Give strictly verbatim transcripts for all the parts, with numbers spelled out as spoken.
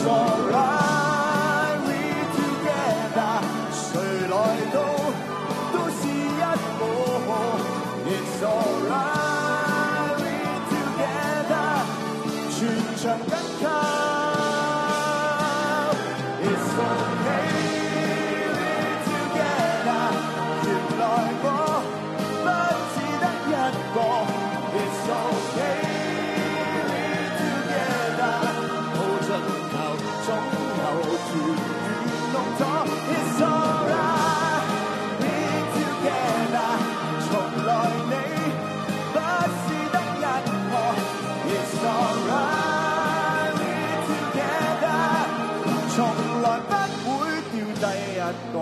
It's alright, we together， 谁来到都是一个。It's alright, we together， 全場緊靠。It's okay, we together， 原來我不只得一個。It's okay, we together， 抱盡頭總有團圓弄咗。It's alright, we together， 從來你不是得一個。It's alright, we together， 從來不會掉低一個。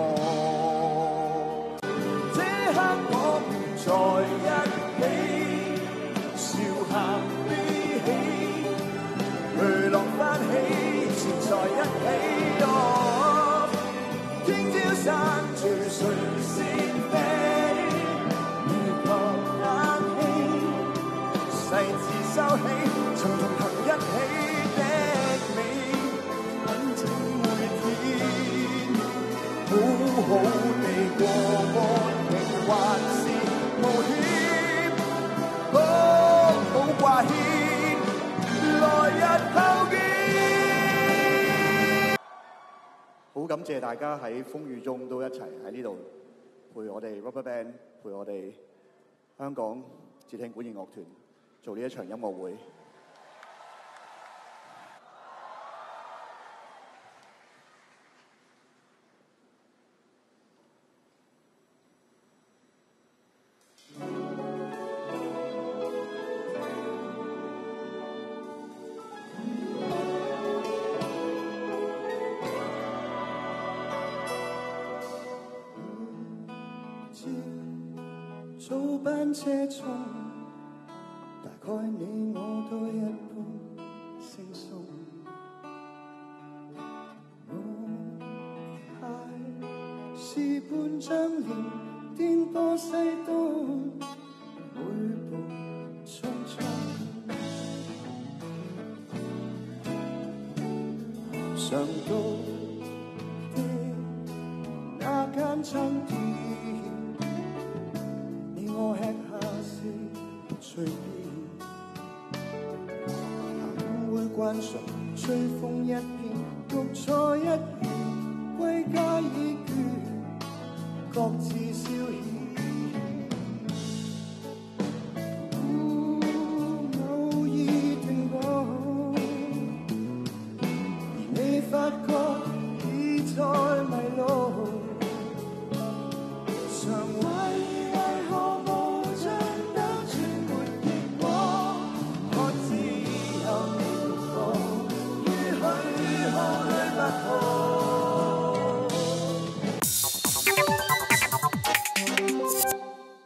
這刻我們在一起，笑喊悲喜，雷浪翻起，纏在一起。哦，聽朝散聚誰是非？如狂冷氣，細緻收起，曾同行一起的你，穩整每天，好好地過安定還是冒險，好好掛牽，來日後見。好感謝大家喺風雨中都一齊喺呢度陪我哋 RubberBand， 陪我哋香港節慶管弦樂團做呢一場音樂會。早班車衝，大概你我都一般輕鬆。我愛是半張臉，顛簸西東，每步匆匆。上到的那間餐店，我吃下是隨便，行會慣常，吹風一片，獨坐一片，歸家已倦，各自消遣。